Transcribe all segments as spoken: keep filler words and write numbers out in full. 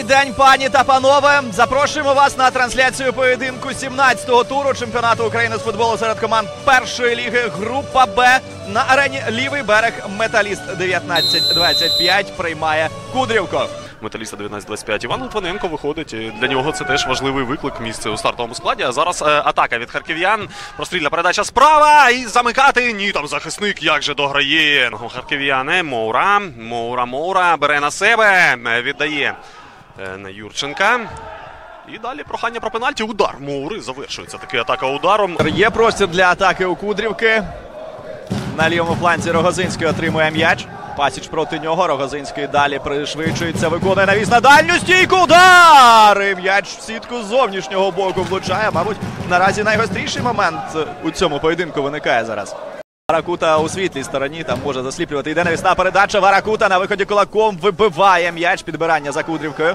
день, пані та панове! Запрошуємо вас на трансляцію поєдинку сімнадцятого туру чемпіонату України з футболу серед команд першої ліги. Група Б на арені «Лівий берег». Металіст дев'ятнадцять двадцять п'ять приймає Кудрівку. Металіста дев'ятнадцять двадцять п'ять Іван Литвиненко виходить. Для нього це теж важливий виклик, місце у стартовому складі. А зараз е, атака від харків'ян. Прострільна передача справа і замикати. Ні, там захисник як же дограє. Харків'яни. Моура. Моура, Моура бере на себе. Віддає е, на Юрченка. І далі прохання про пенальті. Удар Моури. Завершується таки атака ударом. Є простір для атаки у Кудрівки. На лівому фланзі Рогозинський отримує м'яч. Пасіч проти нього. Рогозинський далі пришвидшується, виконує навіс на дальню стійку. Удар! І м'яч в сітку з зовнішнього боку влучає. Мабуть, наразі найгостріший момент у цьому поєдинку виникає зараз. Варакута у світлій стороні, там може засліплювати. Йде навісна передача. Варакута на виході кулаком вибиває м'яч. Підбирання за Кудрівкою.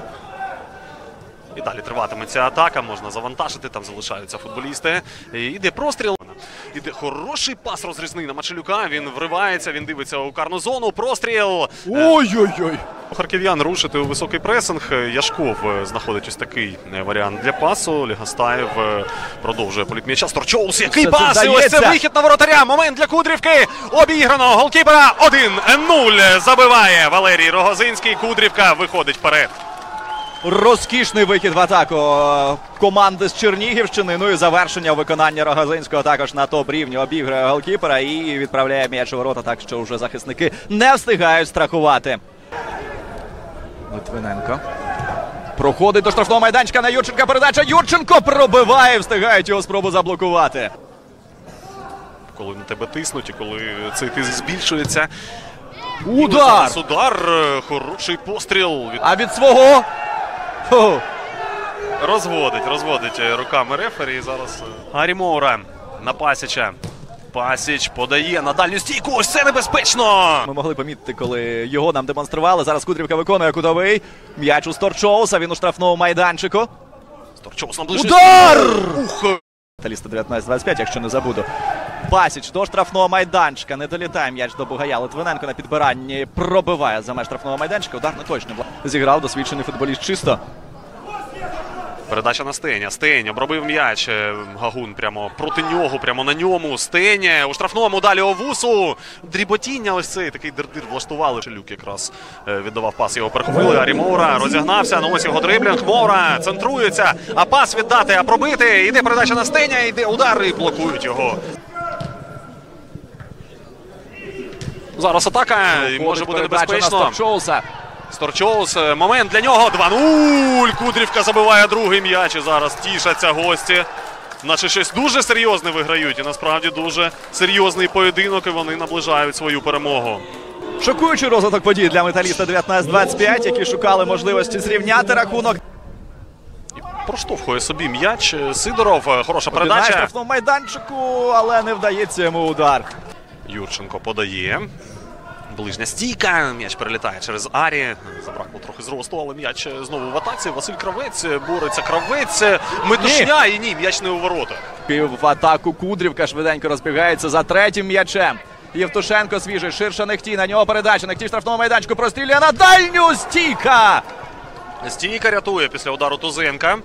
І далі триватиметься атака, можна завантажити, там залишаються футболісти. Іде простріл. Іде хороший пас розрізний на Мачелюка, він вривається, він дивиться у карну зону, простріл. Ой-ой-ой! Харків'ян рушити у високий пресинг. Яшков знаходить ось такий варіант для пасу. Лігастаєв продовжує політ м'яча. Сторчоус, який пас! І ось це вихід на воротаря. Момент для Кудрівки. Обіграно голкіпера. один нуль забиває Валерій Рогозинський. Кудрівка виходить вперед. Розкішний вихід в атаку команди з Чернігівщини. Ну і завершення виконання Рогозинського також на топ-рівні. Обіграє голкіпера і відправляє м'яч у ворота, так що вже захисники не встигають страхувати. Литвиненко. Проходить до штрафного майданчика на Юрченка. Передача. Юрченко пробиває, встигають його спробу заблокувати. Коли на тебе тиснуть і коли цей тиск збільшується. Удар! Удар, хороший постріл. А від свого... Фу. Розводить, розводить руками рефері. Зараз Гаррі Моура на Пасіча. Пасіч подає на дальню стійку. Ось це небезпечно! Ми могли помітити, коли його нам демонстрували. Зараз Кудрівка виконує кутовий. М'яч у Сторчоуса, він у штрафному майданчику. Сторчоус наближує. Удар! Ух! Металіста дев'ятнадцять двадцять п'ять, якщо не забуду. Пасіч до штрафного майданчика. Не долітає м'яч до Бугая. Литвиненко на підбиранні пробиває за меж штрафного майданчика. Удар не точно. Зіграв досвідчений футболіст чисто. Передача на Стеня. Стень обробив м'яч. Гагун прямо проти нього, прямо на ньому. Стень у штрафному далі Овусу. Дріботіння ось цей такий дирдир влаштували. Челюк якраз віддавав пас, його перехопили. Гаррі Моура розігнався. Ну ось його дриблінг. Моура центрується. А пас віддати, а пробити. Йде передача на Стеня, йде удар і блокують його. Зараз атака. І може бути небезпечно. Сторчоус, момент для нього, два нуль, Кудрівка забиває другий м'яч і зараз тішаться гості. Наче щось дуже серйозне виграють і насправді дуже серйозний поєдинок і вони наближають свою перемогу. Шокуючий розвиток подій для Металіста дев'ятнадцять двадцять п'ять, які шукали можливості зрівняти рахунок. І проштовхує собі м'яч Сидоров, хороша передача. На штрафному майданчику, але не вдається йому удар. Юрченко подає. Ближня стійка, м'яч перелітає через Арі, забракло трохи зросту, але м'яч знову в атаці. Василь Кравець, бореться Кравець, метушня і ні, м'яч не у ворота. В атаку Кудрівка швиденько розбігається за третім м'ячем. Євтушенко свіжий, ширше Нехтій, на нього передача, Нехтій штрафного майданчику прострілює на дальню, стійка! Стійка рятує після удару Тузенка.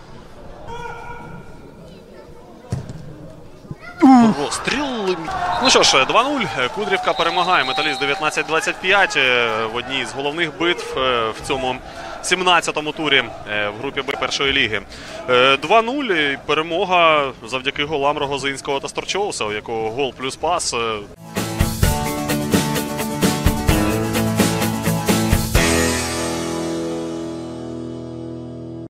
Розстріл. Ну що ж, два нуль. Кудрівка перемагає Металіст дев'ятнадцять двадцять п'ять в одній з головних битв в цьому сімнадцятому турі в групі Б першої ліги. два нуль. Перемога завдяки голам Рогозинського та Сторчоуса, у якого гол плюс пас.